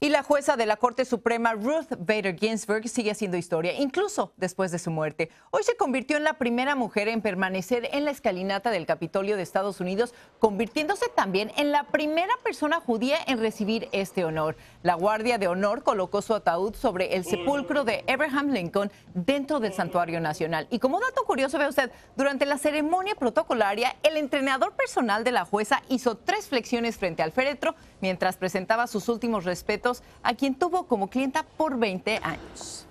Y la jueza de la Corte Suprema, Ruth Bader Ginsburg, sigue haciendo historia, incluso después de su muerte. Hoy se convirtió en la primera mujer en permanecer en la escalinata del Capitolio de Estados Unidos, convirtiéndose también en la primera persona judía en recibir este honor. La Guardia de Honor colocó su ataúd sobre el sepulcro de Abraham Lincoln dentro del Santuario Nacional. Y como dato curioso, ve usted, durante la ceremonia protocolaria, el entrenador personal de la jueza hizo 3 flexiones frente al féretro mientras presentaba sus últimos respetos a quien tuvo como clienta por 20 años.